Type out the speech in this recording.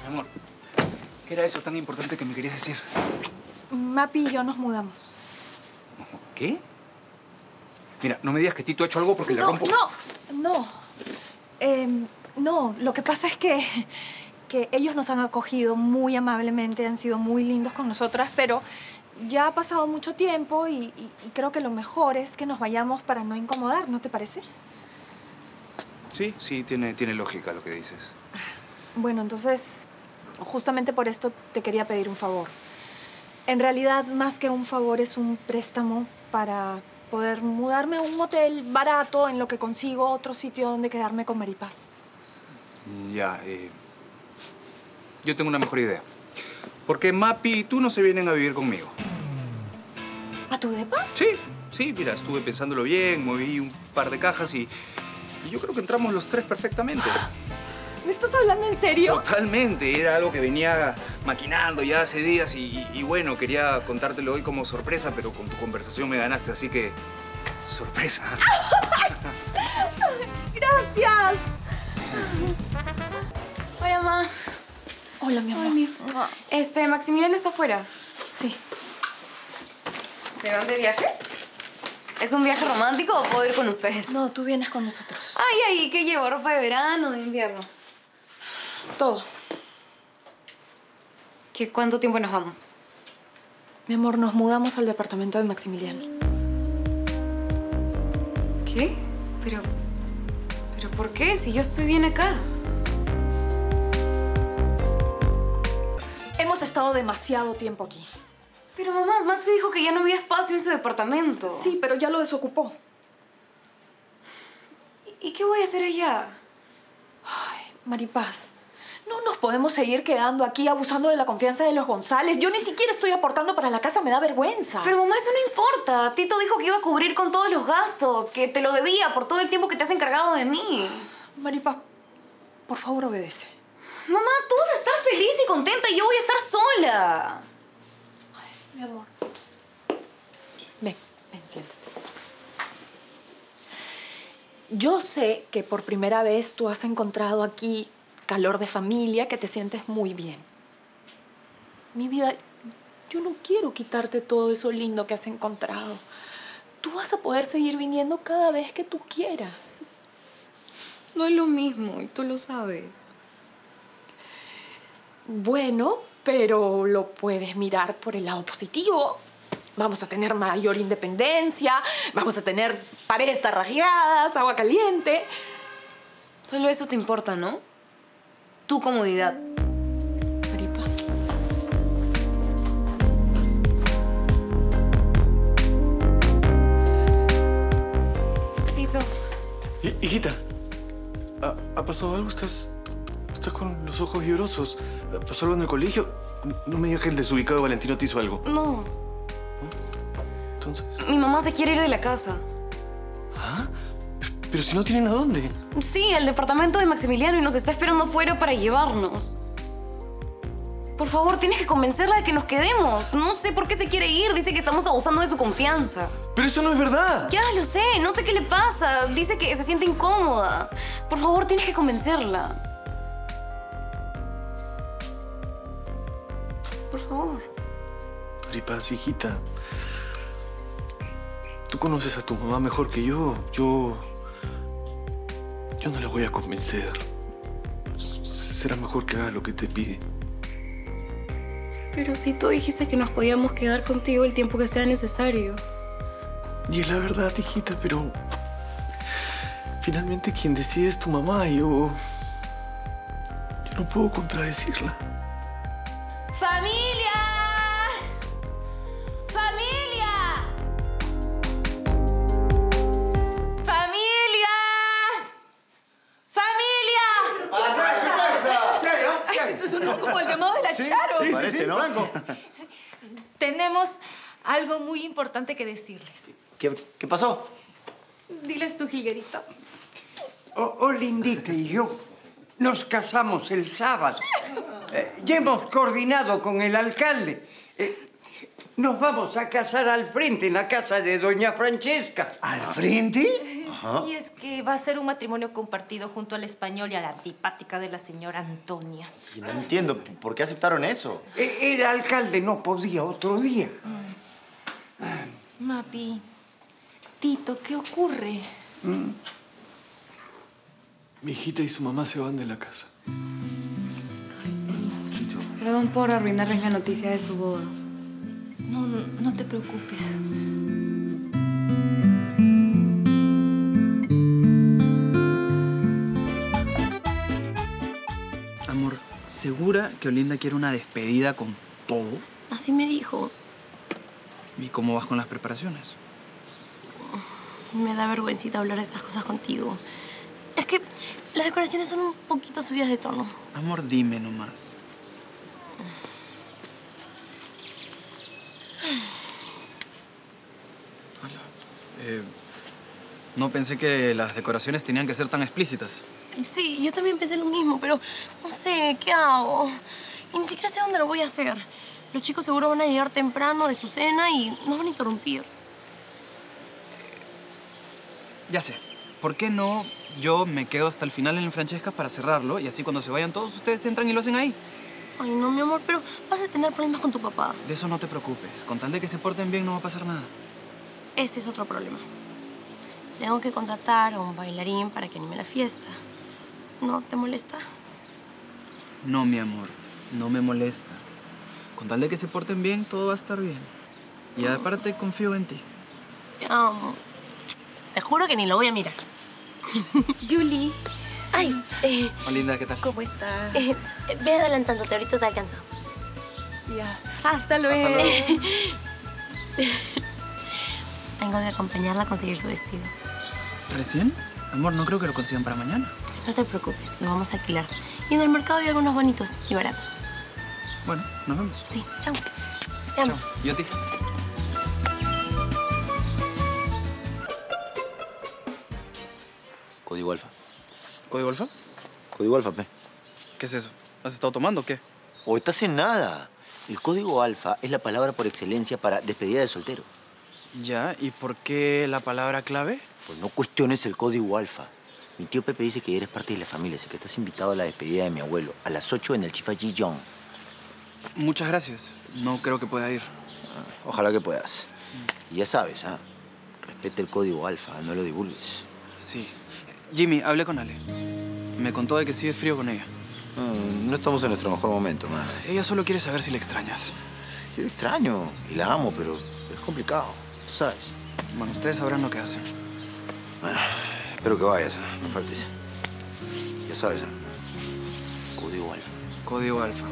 Mi amor, ¿qué era eso tan importante que me querías decir? Mapi y yo nos mudamos. ¿Qué? Mira, no me digas que Tito ha hecho algo porque le rompo... No, lo que pasa es que ellos nos han acogido muy amablemente, han sido muy lindos con nosotras, pero ya ha pasado mucho tiempo y creo que lo mejor es que nos vayamos para no incomodar, ¿no te parece? Sí, tiene lógica lo que dices. Bueno, entonces, justamente por esto te quería pedir un favor. En realidad, más que un favor, es un préstamo para poder mudarme a un hotel barato en lo que consigo otro sitio donde quedarme con Maripaz. Ya, yo tengo una mejor idea. Porque Mapi y tú no se vienen a vivir conmigo. ¿A tu depa? Sí, mira, estuve pensándolo bien, moví un par de cajas y yo creo que entramos los tres perfectamente. ¿Me estás hablando en serio? Totalmente, era algo que venía maquinando ya hace días y bueno, quería contártelo hoy como sorpresa, pero con tu conversación me ganaste, así que... ¡sorpresa! ¡Gracias! Hola, mamá. Hola, mi amor. Hola. Maximiliano está afuera. Sí. ¿Se van de viaje? ¿Es un viaje romántico o puedo ir con ustedes? No, tú vienes con nosotros. Ay, ¿qué llevo? ¿Ropa de verano o de invierno? Todo. ¿Cuánto tiempo nos vamos? Mi amor, nos mudamos al departamento de Maximiliano. ¿Qué? ¿Pero por qué? Si yo estoy bien acá. Hemos estado demasiado tiempo aquí. Pero mamá, Maxi dijo que ya no había espacio en su departamento. Sí, pero ya lo desocupó. ¿Y qué voy a hacer allá? Ay, Maripaz, no nos podemos seguir quedando aquí abusando de la confianza de los González. Yo ni siquiera estoy aportando para la casa, me da vergüenza. Pero mamá, eso no importa. Tito dijo que iba a cubrir con todos los gastos, que te lo debía por todo el tiempo que te has encargado de mí. Maripaz, por favor, obedece. Mamá, tú vas a estar feliz y contenta y yo voy a estar sola. Ay, mi amor. Ven, siéntate. Yo sé que por primera vez tú has encontrado aquí calor de familia, que te sientes muy bien. Mi vida, yo no quiero quitarte todo eso lindo que has encontrado. Tú vas a poder seguir viniendo cada vez que tú quieras. No es lo mismo y tú lo sabes. Bueno, pero lo puedes mirar por el lado positivo. Vamos a tener mayor independencia, vamos a tener paredes tarrajeadas, agua caliente. Solo eso te importa, ¿no? Tu comodidad. Maripaz. Tito. Hijita, ¿ha pasado algo? ¿Estás con los ojos llorosos? ¿Pasó algo en el colegio? No me digas que el desubicado Valentino te hizo algo. No. Entonces... Mi mamá se quiere ir de la casa. ¿Ah? Pero si no tienen a dónde. Sí, al departamento de Maximiliano y nos está esperando afuera para llevarnos. Por favor, tienes que convencerla de que nos quedemos. No sé por qué se quiere ir. Dice que estamos abusando de su confianza. ¡Pero eso no es verdad! Ya lo sé. No sé qué le pasa. Dice que se siente incómoda. Por favor, tienes que convencerla. Por favor. Maripaz, hijita. Tú conoces a tu mamá mejor que yo. Yo no la voy a convencer. Será mejor que haga lo que te pide. Pero si tú dijiste que nos podíamos quedar contigo el tiempo que sea necesario. Y es la verdad, hijita, pero... finalmente quien decide es tu mamá. Yo no puedo contradecirla. ¡Familia! ¡Familia! ¡Familia! ¡Familia! Eso sonó como el llamado de la Charo. Sí, parece, ¿no? Tenemos algo muy importante que decirles. ¿Qué pasó? Diles tú, Gilguerito. Lindita y yo nos casamos el sábado. Ya hemos coordinado con el alcalde. Nos vamos a casar al frente, en la casa de doña Francesca. ¿Al frente? Sí, es que va a ser un matrimonio compartido junto al español y a la antipática de la señora Antonia. Y no entiendo, ¿por qué aceptaron eso? El alcalde no podía otro día. Mapi, Tito, ¿qué ocurre? Mi hijita y su mamá se van de la casa. Perdón por arruinarles la noticia de su boda. No te preocupes. Amor, ¿segura que Olinda quiere una despedida con todo? Así me dijo. ¿Y cómo vas con las preparaciones? Me da vergüencita hablar de esas cosas contigo. Es que las decoraciones son un poquito subidas de tono. Amor, dime nomás. Hola. No pensé que las decoraciones tenían que ser tan explícitas. Sí, yo también pensé lo mismo, pero no sé, ¿qué hago? Y ni siquiera sé dónde lo voy a hacer. Los chicos seguro van a llegar temprano de su cena y nos van a interrumpir. Ya sé. ¿Por qué no yo me quedo hasta el final en el Francesca para cerrarlo y así cuando se vayan todos ustedes entran y lo hacen ahí? Ay, no, mi amor, pero vas a tener problemas con tu papá. De eso no te preocupes. Con tal de que se porten bien no va a pasar nada. Ese es otro problema. Tengo que contratar a un bailarín para que anime la fiesta. ¿No te molesta? No, mi amor. No me molesta. Con tal de que se porten bien, todo va a estar bien. Y aparte confío en ti. Te amo. Te juro que ni lo voy a mirar. Julie. Ay, Hola, Linda, ¿qué tal? ¿Cómo estás? ve adelantándote, ahorita te alcanzo. Ya. Hasta luego. Hasta luego. Tengo que acompañarla a conseguir su vestido. ¿Recién? Amor, no creo que lo consigan para mañana. No te preocupes, lo vamos a alquilar. Y en el mercado hay algunos bonitos y baratos. Bueno, nos vemos. Sí, chao. Te amo. Chao. ¿Y a ti? Código alfa. ¿Código alfa? Código alfa, pe. ¿Qué es eso? ¿Has estado tomando o qué? O estás en nada. El código alfa es la palabra por excelencia para despedida de soltero. Ya, ¿y por qué la palabra clave? Pues no cuestiones el código alfa. Mi tío Pepe dice que eres parte de la familia, así que estás invitado a la despedida de mi abuelo, a las 8 en el Chifa Ji-Yong. Muchas gracias. No creo que pueda ir. Ojalá que puedas. Y ya sabes, ¿ah? Respeta el código alfa, no lo divulgues. Sí. Jimmy, hablé con Ale. Me contó de que sigue frío con ella. No estamos en nuestro mejor momento, ma. Ella solo quiere saber si la extrañas. Yo la extraño y la amo, pero es complicado, tú sabes. Bueno, ustedes sabrán lo que hacen. Bueno, espero que vayas, ¿ah? No faltes. Ya sabes, ¿ah? Código alfa. Código alfa.